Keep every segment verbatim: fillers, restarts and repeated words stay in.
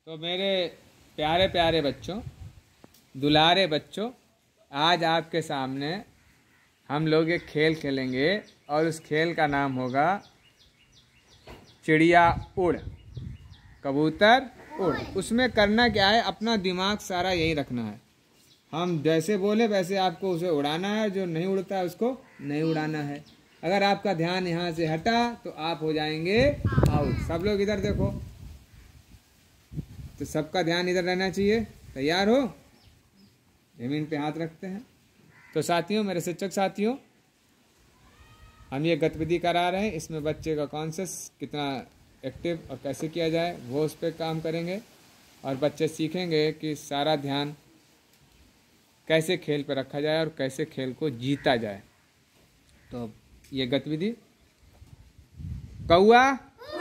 तो मेरे प्यारे प्यारे बच्चों, दुलारे बच्चों, आज आपके सामने हम लोग एक खेल खेलेंगे और उस खेल का नाम होगा चिड़िया उड़, कबूतर उड़। उसमें करना क्या है, अपना दिमाग सारा यही रखना है। हम जैसे बोले वैसे आपको उसे उड़ाना है, जो नहीं उड़ता है उसको नहीं उड़ाना है। अगर आपका ध्यान यहाँ से हटा तो आप हो जाएंगे आउट। सब लोग इधर देखो, तो सबका ध्यान इधर रहना चाहिए। तैयार हो? जमीन पे हाथ रखते हैं। तो साथियों, मेरे शिक्षक साथियों, हम ये गतिविधि करा रहे हैं। इसमें बच्चे का कॉन्शियस कितना एक्टिव और कैसे किया जाए वो उस पर काम करेंगे, और बच्चे सीखेंगे कि सारा ध्यान कैसे खेल पर रखा जाए और कैसे खेल को जीता जाए। तो ये गतिविधि, कौआ,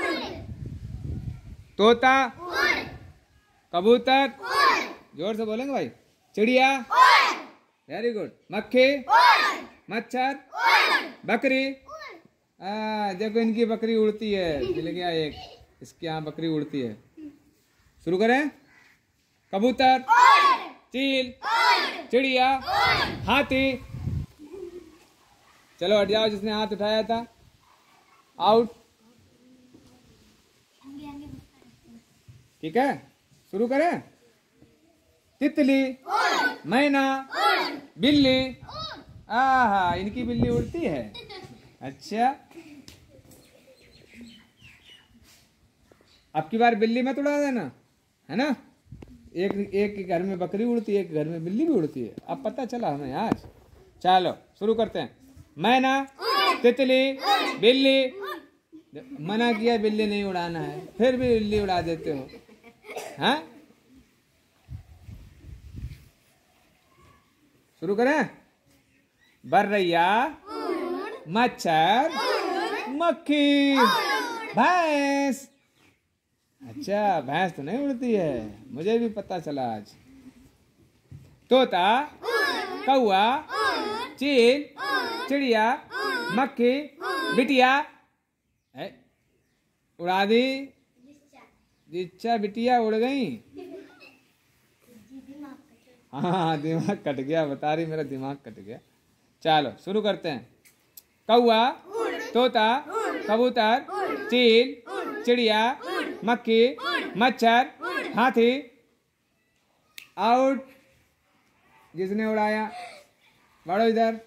तोता, कबूतर, जोर से बोलेंगे भाई, चिड़िया, वेरी गुड, मक्खी, मच्छर, बकरी। आ, देखो इनकी बकरी उड़ती है, मिल गया एक, इसके यहाँ बकरी उड़ती है। शुरू करें। कबूतर, चील, चिड़िया, हाथी। चलो हट जाओ, जिसने हाथ उठाया था आउट। ठीक है, शुरू करें। तितली, मैना, बिल्ली। आहा, इनकी बिल्ली उड़ती है। अच्छा, अब की बार बिल्ली मत उड़ा देना, है ना। एक एक घर में बकरी उड़ती है, एक घर में बिल्ली भी उड़ती है। अब पता चला हमें आज। चलो शुरू करते हैं। मैना, तितली, बिल्ली। मना किया बिल्ली नहीं उड़ाना है, फिर भी बिल्ली उड़ा देते हो, हाँ। शुरू करें। बर्रैया, मच्छर, मक्खी, भैंस। अच्छा, भैंस तो नहीं उड़ती है, मुझे भी पता चला आज। तोता, कौआ, चील, चिड़िया, मक्खी, बिटिया। उड़ा दी, जिच्छा बिटिया उड़ गई। हाँ, दिमाग कट गया, बता रही मेरा दिमाग कट गया। चलो शुरू करते हैं। कौआ, तोता, कबूतर, चील, चिड़िया, मक्खी, मच्छर, हाथी। आउट। जिसने उड़ाया बढ़ो इधर।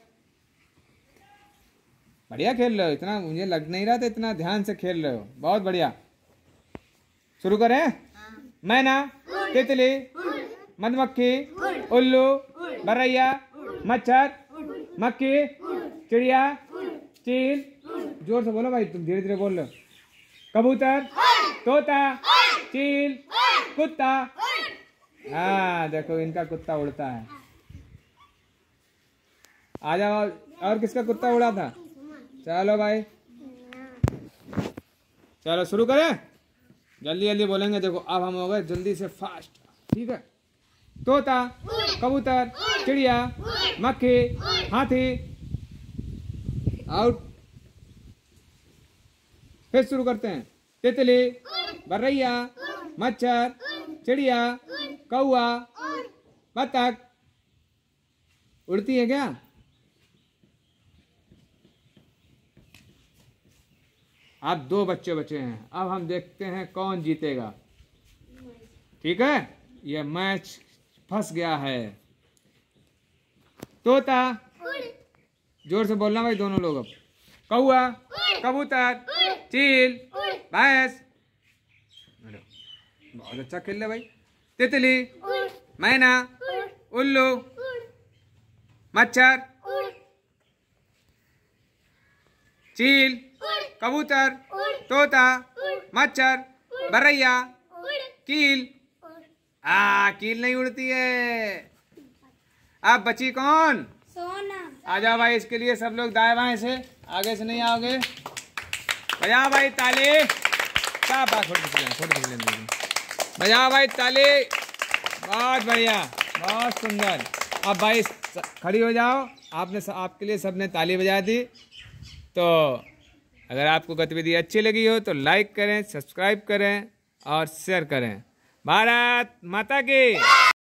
बढ़िया खेल रहे हो, इतना मुझे लग नहीं रहा था इतना ध्यान से खेल रहे हो, बहुत बढ़िया। शुरू करें। मैना, तितली, मधुमक्खी, उल्लू, बर्रैया, मच्छर, मक्खी, चिड़िया, चील। जोर से बोलो भाई, तुम धीरे धीरे बोल लो। कबूतर, तोता, चील, कुत्ता। हाँ देखो, इनका कुत्ता उड़ता है। आ जाओ। और किसका कुत्ता उड़ा था? चलो भाई, चलो शुरू करें। जल्दी जल्दी बोलेंगे। देखो अब हम हो गए जल्दी से फास्ट, ठीक है। तोता, कबूतर, चिड़िया, मक्खी, हाथी। आउट। फिर शुरू करते हैं। तितली, बर्रैया, मच्छर, चिड़िया, कौआ, बतख। उड़ती है क्या? अब दो बच्चे बचे हैं। अब हम देखते हैं कौन जीतेगा, ठीक है। यह मैच फंस गया है। तोता, जोर से बोलना भाई दोनों लोग। अब कौआ, कबूतर, चील, भैंस। बहुत अच्छा खेल रहे भाई। तितली, मैना, उल्लू, मच्छर, चील, कबूतर, तोता, मच्छर, बर्रैया, कील। आ कील नहीं उड़ती है। अब बची कौन? सोना। आ जाओ भाई, इसके लिए सब लोग दाएं बाएं से, आगे से नहीं आओगे। बजाओ भाई ताली। क्या बात, बजाओ भाई ताली। बहुत बढ़िया, बहुत सुंदर। अब भाई खड़ी हो जाओ। आपने आपके लिए सबने ताली बजा दी। तो अगर आपको गतिविधि अच्छी लगी हो तो लाइक करें, सब्सक्राइब करें और शेयर करें। भारत माता की।